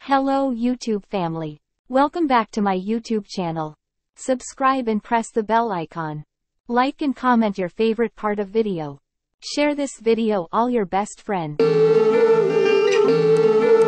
Hello YouTube family. Welcome back to my YouTube channel. Subscribe and press the bell icon. Like and comment your favorite part of video. Share this video all your best friend.